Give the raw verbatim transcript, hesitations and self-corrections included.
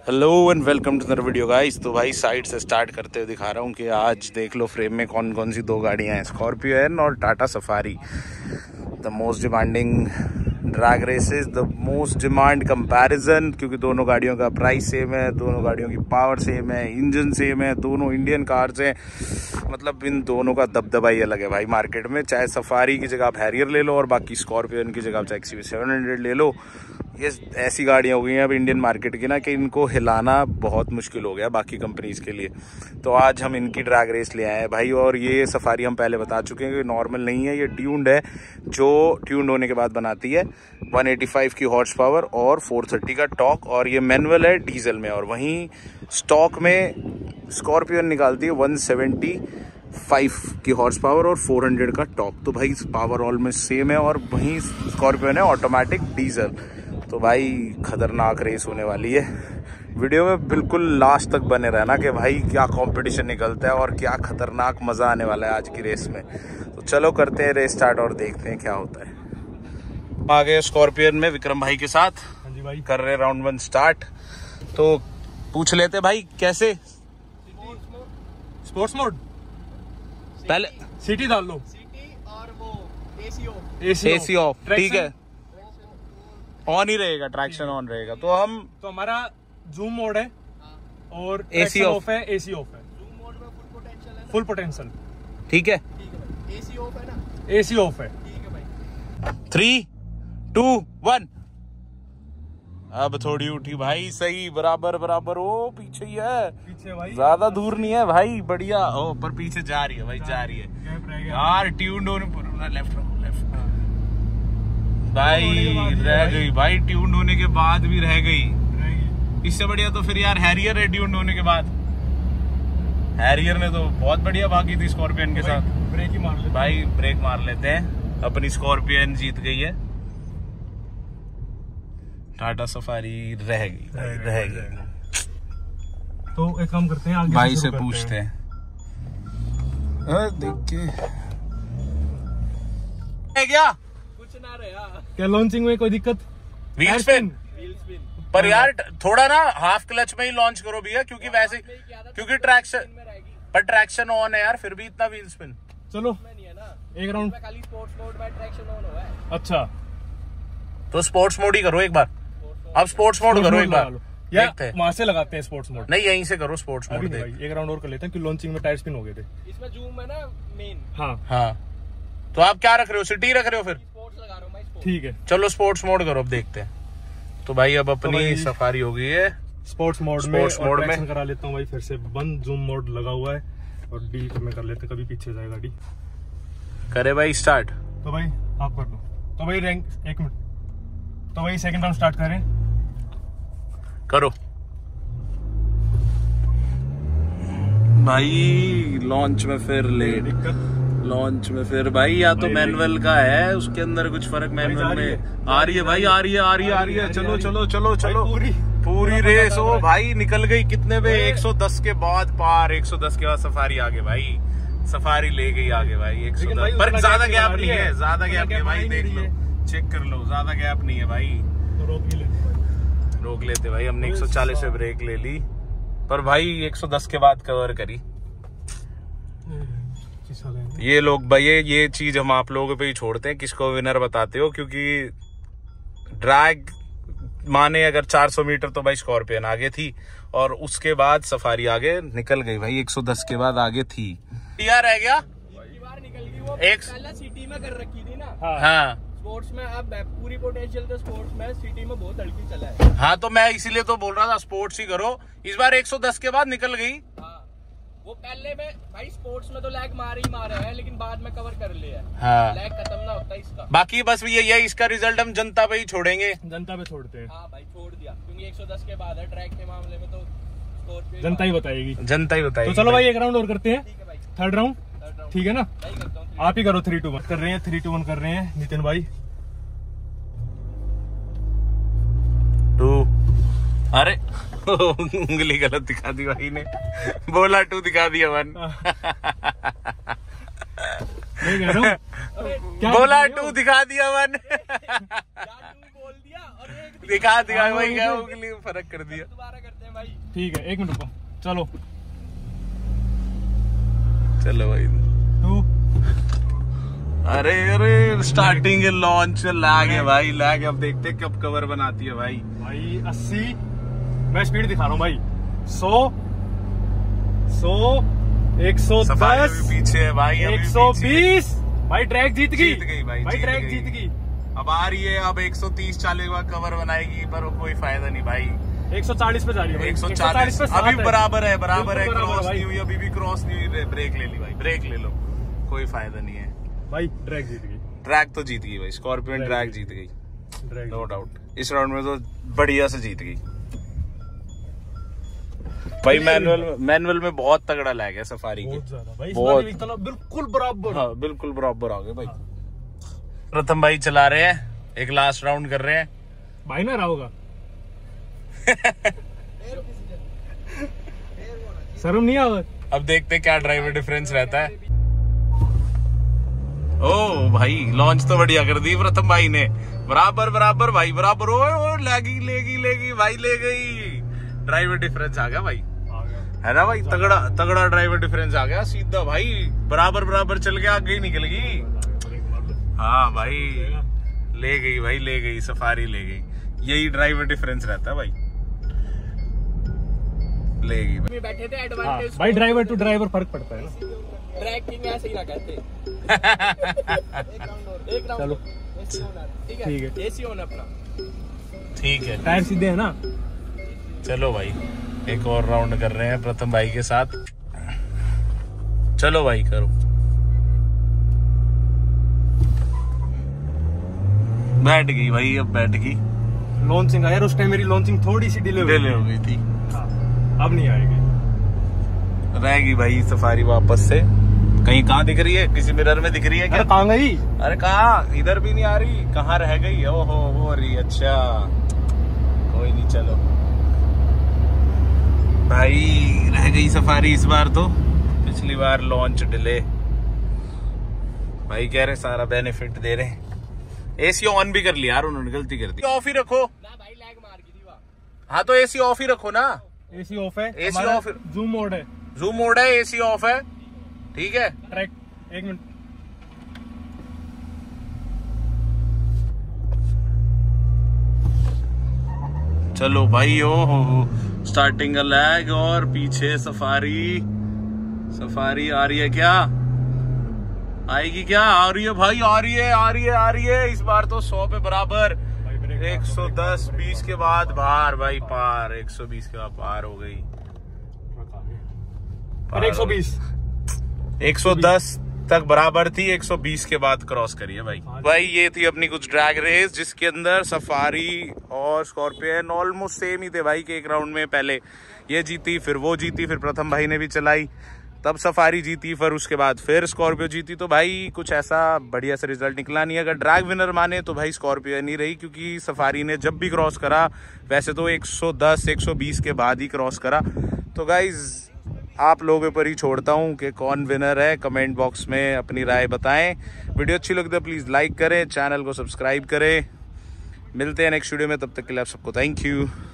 Hello and welcome to another video guys. तो भाई side से स्टार्ट करते हुए दिखा रहा हूँ कि आज देख लो फ्रेम में कौन कौन सी दो गाड़ियाँ हैं, स्कॉर्पियो एन और Tata Safari. The most demanding drag races, the most demand comparison, क्योंकि दोनों गाड़ियों का प्राइस सेम है, दोनों गाड़ियों की पावर सेम है, इंजन सेम है, दोनों इंडियन कार्स हैं। मतलब इन दोनों का दबदबा ही अलग है भाई मार्केट में। चाहे सफारी की जगह आप हैरियर ले लो और बाकी स्कॉर्पियो की जगह आप चाहे एक्स वी सेवन हंड्रेड ले लो। ये ऐसी गाड़ियाँ हो गई हैं अब इंडियन मार्केट की ना कि इनको हिलाना बहुत मुश्किल हो गया बाकी कंपनीज के लिए। तो आज हम इनकी ड्रैग रेस ले आए हैं भाई। और ये सफारी हम पहले बता चुके हैं कि नॉर्मल नहीं है, ये ट्यून्ड है, जो ट्यून्ड होने के बाद बनाती है। वन एटी फाइव की हॉर्स पावर और फोर थर्टी का टॉर्क, और ये मैनुअल है डीजल में। और वहीं स्टॉक में स्कॉर्पियन निकालती है वन सेवेंटी फाइव की हॉर्स पावर और फोर हंड्रेड का टॉर्क। तो भाई पावर ऑलमोस्ट सेम है। और वहीं स्कॉर्पियन है ऑटोमेटिक डीजल। तो भाई खतरनाक रेस होने वाली है। वीडियो में बिल्कुल लास्ट तक बने रहना कि भाई क्या कंपटीशन निकलता है और क्या खतरनाक मजा आने वाला है आज की रेस में। तो चलो करते हैं रेस स्टार्ट और देखते हैं क्या होता है। आ गए स्कॉर्पियन में विक्रम भाई के साथ। हाँ जी भाई, कर रहे राउंड वन स्टार्ट। तो पूछ लेते भाई कैसे स्पोर्ट्स मोड पहले सिटी डाल लो, सिटी और वो एसी ऑफ। एसी ऑफ, ठीक है, ऑन ही रहेगा, ट्रैक्शन ऑन रहेगा। तो हम तो हमारा जूम मोड है और एसी ऑफ है, एसी ऑफ है, जूम मोड में फुल पोटेंशियल है, फुल पोटेंशियल, ठीक है, ठीक है भाई। एसी ऑफ है ना, एसी ऑफ है, ठीक है भाई। Three two one. अब थोड़ी उठी भाई, सही, बराबर बराबर। ओ पीछे ही है, पीछे भाई, ज्यादा दूर नहीं है भाई, बढ़िया। ओ पर पीछे जा रही है भाई, जा रही है गैप रह गया यार। ट्यून्ड होने पर लेफ्ट रखो, लेफ्ट भाई रह गई भाई, ट्यून्ड होने के बाद भी रह गई। इससे बढ़िया तो फिर यार हैरियर है ट्यून्ड होने के बाद। हैरियर ने तो बहुत बढ़िया भागी थी स्कॉर्पियन के साथ। ब्रेक ही मार लेते भाई ब्रेक मार लेते हैं, अपनी स्कॉर्पियन जीत गई है, टाटा सफारी रह गई भाई, रह गई। तो एक काम करते हैं, आगे भाई से से शुरू पूछते हैं। हैं देख के है क्या कुछ ना रहा, क्या लॉन्चिंग में कोई दिक्कत? Wheel spin. व्हील स्पिन पर यार थोड़ा ना हाफ क्लच में ही लॉन्च करो भैया, क्योंकि वैसे में ही किया था, क्योंकि ट्रैक्शन में रहेगी पर ट्रैक्शन ऑन है यार, फिर भी इतना व्हील स्पिन। चलो में नहीं है ना, एक राउंड। इसमें खाली स्पोर्ट्स मोड में ट्रैक्शन ऑन हुआ है। अच्छा तो स्पोर्ट्स मोड ही करो एक बार। अब स्पोर्ट्स मोड करो एक बार, या देखते हैं। वहां से लगाते हैं स्पोर्ट्स मोड। नहीं यहीं से करो स्पोर्ट्स अभी मोड। नहीं देख भाई, एक राउंड और कर लेते हैं कि लॉन्चिंग में टायर स्पिन हो गए थे। इसमें जूम है ना मेन, हाँ हाँ, तो आप क्या रख रहे हो, सिटी रख रहे हो फिर? स्पोर्ट्स लगा रहा हूँ मैं, स्पोर्ट्स। ठीक है, चलो स्पोर्ट्स मोड करो, अब देखते हैं। तो भाई अब अपनी भाई सफारी हो गई है स्पोर्ट्स मोड में। स्पोर्ट्स मोड में ट्रैक्शन करा लेता हूँ भाई फिर से बंद। जूम मोड लगा हुआ है और डी में कर लेते हैं, कभी पीछे जाए गाड़ी। करे भाई स्टार्ट। तो भाई आप कर लो। तो भाई रैंक एक मिनट, तो भाई सेकंड राउंड स्टार्ट करें। करो भाई। लॉन्च में फिर लेट, दिक्कत लॉन्च में फिर भाई या तो भाई, मैनुअल का है, उसके अंदर कुछ फर्क मैनुअल में आ रही है भाई, आ रही है आ रही है आ रही है। चलो चलो चलो चलो, पूरी पूरी रेस हो भाई, निकल गई कितने पे, एक सौ दस के बाद पार, एक सौ दस के बाद सफारी आगे भाई, सफारी ले गई आगे भाई एक सौ लेकिन भाई दस। पर उतना ज्यादा गैप गैप नहीं नहीं है, है, ज्यादा उतना गैप नहीं है गैप भाई, नहीं देख रही लो, चेक कर लो, ज्यादा गैप नहीं है भाई। तो रोक ही लेते हैं। रोक लेते भाई, हमने एक सौ चालीस पे ब्रेक ले ली, पर भाई एक सौ दस के बाद कवर करी। ये लोग भाई ये ये चीज हम आप लोगों पे ही छोड़ते हैं, किसको विनर बताते हो, क्योंकि ड्रैग माने अगर चार सौ मीटर तो भाई स्कॉर्पियन आगे थी, और उसके बाद सफारी आगे निकल गई भाई, एक सौ दस के बाद आगे थी। क्या रह गया? बार निकल गई वो, एक पहले सिटी में कर रखी थी ना। हाँ स्पोर्ट्स में अब पूरी पोटेंशियल तो स्पोर्ट्स में, सिटी में बहुत हल्की चला है। हाँ, तो मैं इसीलिए तो बोल रहा था स्पोर्ट्स ही करो। इस बार एक सौ दस के बाद निकल गई। हाँ, वो पहले में भाई स्पोर्ट्स में तो लैग मार ही मारा है, लेकिन बाद में कवर कर लिया है। हाँ, लैग खत्म ना होता इसका। बाकी बस ये ये इसका रिजल्ट हम जनता पे ही छोड़ेंगे। जनता पे छोड़ते हैं, हाँ भाई छोड़ दिया, क्योंकि एक सौ दस के बाद है ट्रैक के मामले में तो स्कॉर्पियो जनता ही बताएगी। जनता ही बताएगी। तो चलो भाई एक राउंड और करते हैं, ठीक है भाई, थर्ड राउंड। थर्ड राउंड ठीक है ना, भाई करता हूँ। आप ही करो। थ्री टू वन कर रहे हैं, थ्री टू वन कर रहे हैं नितिन भाई। टू, अरे उंगली गलत दिखा दी भाई ने, बोला टू दिखा दिया वन। मैं कह रहा हूँ क्या बोला टू दिखा दिया वन। बोल दिया और एक दिखा दिया भाई, क्या उंगली में फर्क कर दिया। दोबारा करते हैं भाई। ठीक है, एक मिनट रुको, चलो चलो भाई। टू। अरे अरे स्टार्टिंग है, लॉन्च लैग है भाई, लैग है। अब देखते हैं कब कवर बनाती है भाई। भाई अस्सी, मैं स्पीड दिखा रहा हूँ भाई। सौ, सौ, एक सौ सफारी दस, भी पीछे है भाई, अभी एक भी सौ पीछे है। बीस। भाई ट्रैक जीत गई, जीत गई भाई, भाई जीत ट्रैक गई। जीत गई। अब आ रही है, अब एक सौ तीस चालीस का कवर बनाएगी, पर वो कोई फायदा नहीं भाई। एक सौ चालीस पे जा रही है भाई। एक सौ चालीस पे सात अभी है। बराबर है, बराबर है, बिल्कुल बराबर क्रॉस है नहीं भाई। हुई, अभी भी क्रॉस नहीं हुई। ब्रेक ले ली भाई, ब्रेक ले लो, कोई फायदा नहीं है। भाई ट्रैक जीत गई, ट्रैक तो जीत गई भाई, स्कॉर्पियन ट्रैक जीत गई, ट्रैक नो डाउट। इस राउंड में तो बढ़िया से जीत गई भाई। मैनुअल मैनुअल में बहुत तगड़ा लैग है सफारी के, बहुत ज्यादा भाई। इस बहुत। बार भी इतना बिल्कुल बराबर। हाँ बिल्कुल बराबर आ गए भाई। प्रथम भाई चला रहे हैं, एक लास्ट राउंड कर रहे हैं भाई ना रहा होगा। शर्म नहीं आवा। अब देखते हैं क्या ड्राइवर डिफरेंस रहता है। ओ भाई लॉन्च तो बढ़िया कर दी प्रथम भाई ने, बराबर बराबर भाई, बराबर। ओ, ओ लेगी लेगी लेगी भाई, ले गई। ड्राइवर डिफरेंस आ गया भाई, है ना भाई, तगड़ा तगड़ा ड्राइवर डिफरेंस आ गया सीधा भाई, बराबर बराबर चल के आगे ही निकल गई। हाँ भाई ले गई भाई, ले गई सफारी, ले गई। यही ड्राइवर डिफरेंस रहता है भाई, ले गई भाई। बैठे थे हाँ, एडवांटेज। भाई ड्राइवर टू ड्राइवर फर्क पड़ता है ना। ट्रैकिंग ऐसे ही ना कहते। एक राउंड चलो एसी ओनर, ठीक है, ठीक है। एसी ओनर अपना। ठीक है, टायर सीधे है ना। चलो भाई एक और राउंड कर रहे हैं प्रथम भाई के साथ। चलो भाई करो। बैठ गई भाई, अब बैठ गई। लॉन्चिंग आया, उस टाइम मेरी लॉन्चिंग थोड़ी सी डिले डिले हो गई थी, हाँ, अब नहीं आएगी। रहेगी भाई सफारी वापस से। कहीं कहाँ दिख रही है, किसी मिरर में दिख रही है क्या? अरे कहाँ गई? अरे कहाँ, इधर भी नहीं आ रही, कहाँ रह गई? ओहो वो रही, अच्छा कोई नहीं। चलो भाई रह गई सफारी इस बार तो, पिछली बार लॉन्च डिले। भाई कह रहे सारा बेनिफिट दे रहे हैं। एसी ऑन भी कर लिया यार उन्होंने, गलती कर दी। ऑफ ही रखो ना भाई, लैग मार गई थी वहाँ। हाँ तो एसी ऑफ ही रखो ना। एसी ऑफ है, एसी हमारा ऑफ है। जूम मोड है, जूम मोड है, एसी ऑफ है, ठीक है। ट्रैक। एक मिनट, चलो भाई, ओ हो स्टार्टिंग का लैग और पीछे सफारी। सफारी आ रही है क्या? आएगी क्या? आ रही है भाई, आ रही है, आ रही है, आ रही है। इस बार तो सौ पे बराबर। एक सौ दस बीस के बाद बाहर भाई, पार। एक सौ बीस के बाद पार हो गई। और एक सौ बीस, एक सौ दस तक बराबर थी, एक सौ बीस के बाद क्रॉस करिए भाई। भाई ये थी अपनी कुछ ड्रैग रेस, जिसके अंदर सफारी और स्कॉर्पियन ऑलमोस्ट सेम ही थे भाई। के एक राउंड में पहले ये जीती, फिर वो जीती, फिर प्रथम भाई ने भी चलाई, तब सफारी जीती, फिर उसके बाद फिर स्कॉर्पियो जीती। तो भाई कुछ ऐसा बढ़िया सा रिजल्ट निकला नहीं। अगर ड्रैग विनर माने तो भाई स्कॉर्पियो नहीं रही, क्योंकि सफारी ने जब भी क्रॉस करा, वैसे तो एक सौ दस एक सौ बीस के बाद ही क्रॉस करा। तो गाइज आप लोगों पर ही छोड़ता हूँ कि कौन विनर है। कमेंट बॉक्स में अपनी राय बताएं। वीडियो अच्छी लगी तो प्लीज़ लाइक करें, चैनल को सब्सक्राइब करें। मिलते हैं नेक्स्ट वीडियो में, तब तक के लिए आप सबको थैंक यू।